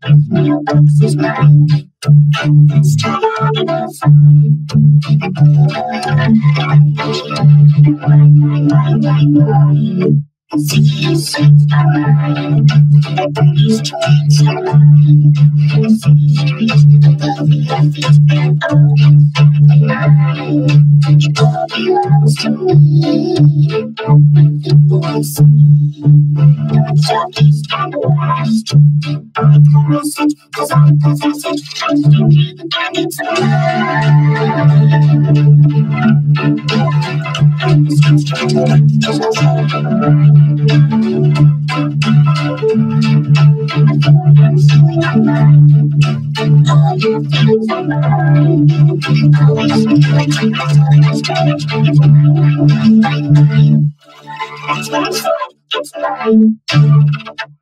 Mailbox is mine. Let's try out and have fun. Mine. Cities sets are mine. The British trains are mine. The city streets, the baby feet, and all exactly mine. It all belongs to me. Boys, north, south, east, and west. I caress it, 'cause I possess it. I'm stingy, and it's It's mine.